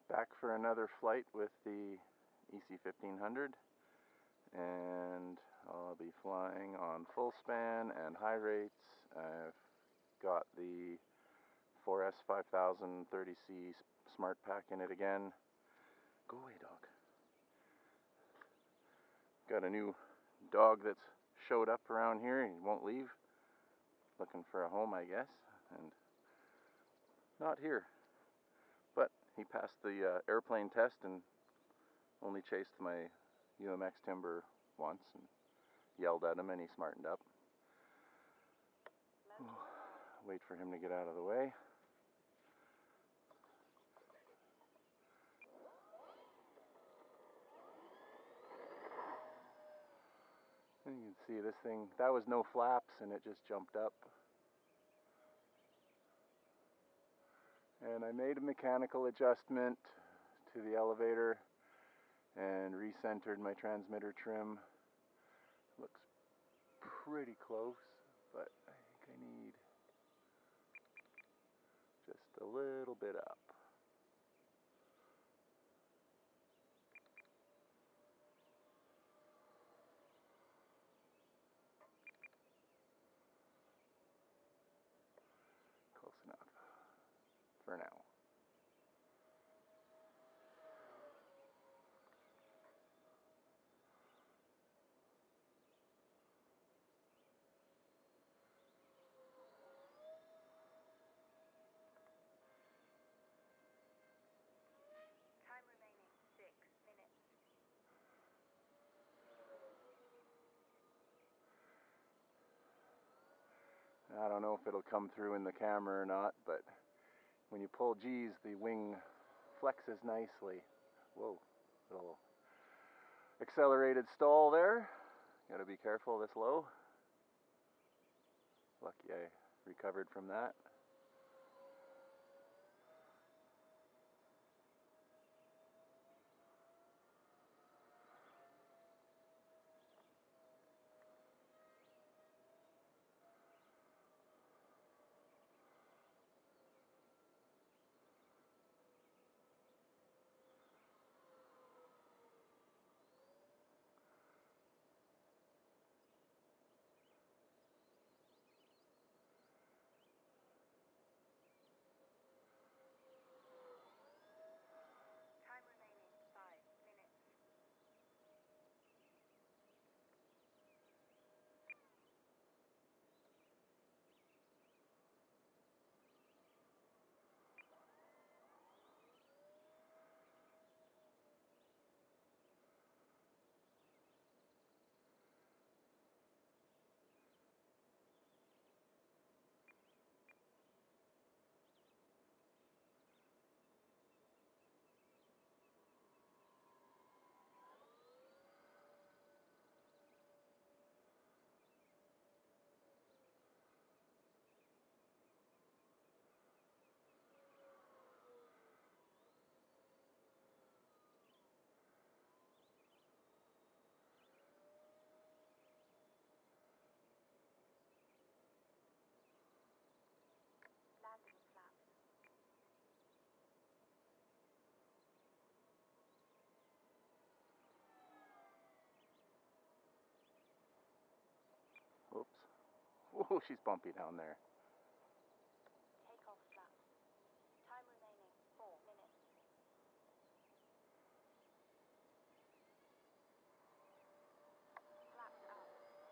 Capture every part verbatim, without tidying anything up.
Back for another flight with the E C fifteen hundred, and I'll be flying on full span and high rates. I've got the four S five thousand thirty C Smart Pack in it again. Go away, dog. Got a new dog that's showed up around here. He won't leave. Looking for a home, I guess, and not here. But he passed the uh, airplane test and only chased my U M X timber once and yelled at him, and he smartened up. Oh, wait for him to get out of the way. And you can see this thing, that was no flaps and it just jumped up. And I made a mechanical adjustment to the elevator and recentered my transmitter trim. Looks pretty close, but I think I need just a little bit up. Close enough for now. Time remaining six minutes. I don't know if it'll come through in the camera or not, but when you pull G's, the wing flexes nicely. Whoa, little accelerated stall there. Gotta be careful this low. Lucky I recovered from that. Time remaining five minutes. Landing flaps. Oops. Whoa, she's bumpy down there. Takeoff flaps. Time remaining four minutes. Flaps up.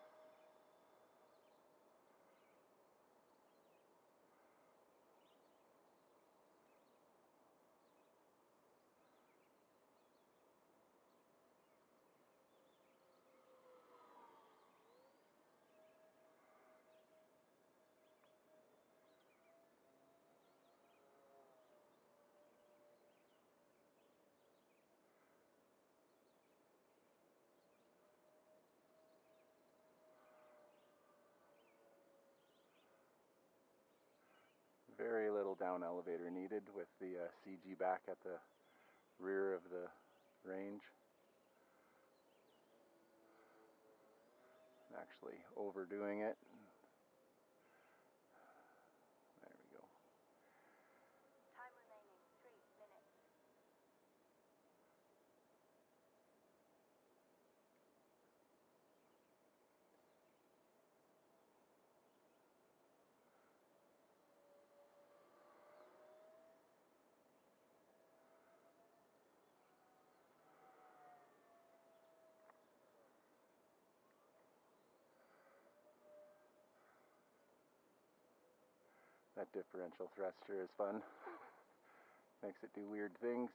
Very little down elevator needed with the uh, C G back at the rear of the range. I'm actually overdoing it. There we go. Time remaining three minutes. That differential thruster is fun. Makes it do weird things.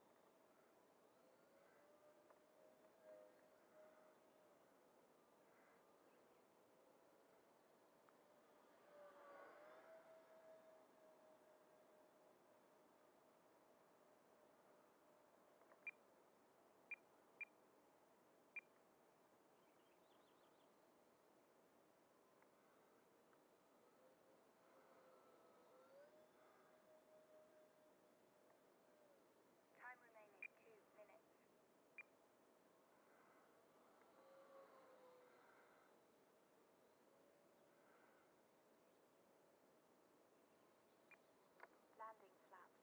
Time remaining two minutes. Landing flaps.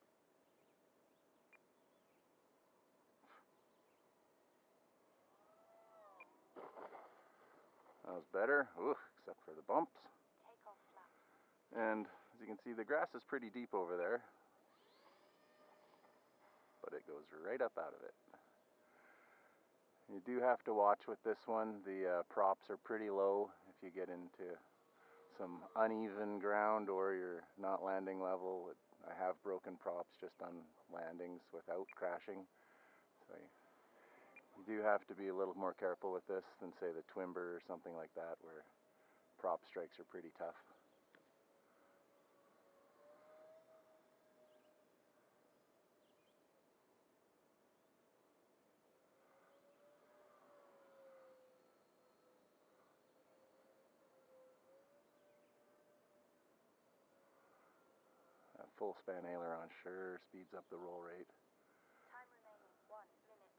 That was better, ooh, except for the bumps. Takeoff flaps. And as you can see, the grass is pretty deep over there, but it goes right up out of it. You do have to watch with this one. The uh, props are pretty low. If you get into some uneven ground or you're not landing level, it, I have broken props just on landings without crashing. So you, you do have to be a little more careful with this than say the Twimber or something like that, where prop strikes are pretty tough. That full span aileron sure speeds up the roll rate. Time remaining one minute.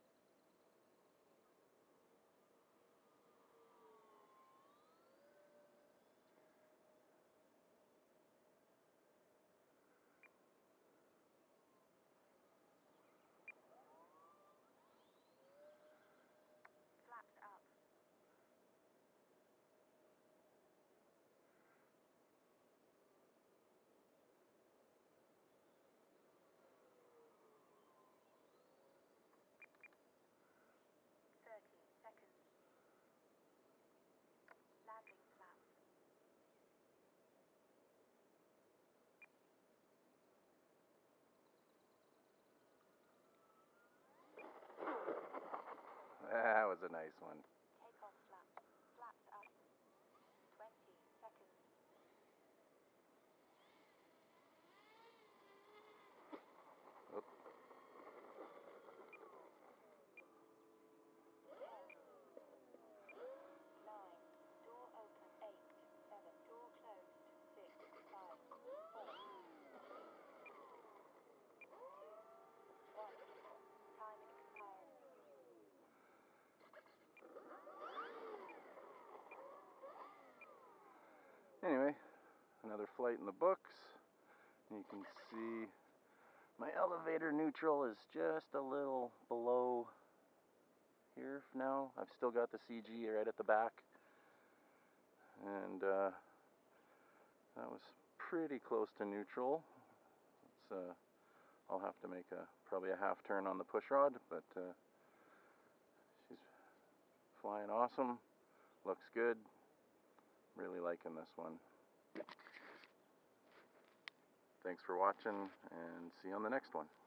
Flaps up. Thirty seconds. Landing flaps. That was a nice one. Takeoff flaps. Flaps up. Twenty seconds. Oop. Nine. Door open. Eight. Seven. Door closed. Six. Five. Four. Two. One. Time expired. Anyway, another flight in the books. You can see my elevator neutral is just a little below here now. I've still got the C G right at the back, and uh, that was pretty close to neutral. It's, uh, I'll have to make a probably a half turn on the push rod, but uh, she's flying awesome. Looks good. Really liking this one. Thanks for watching, and see you on the next one.